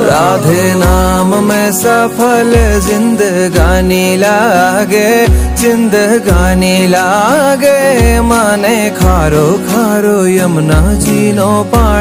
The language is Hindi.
राधे नाम में सफल जिंदगानी लागे, जिंदगानी लागे। माने खारो खारो यमुना जी नो पानी।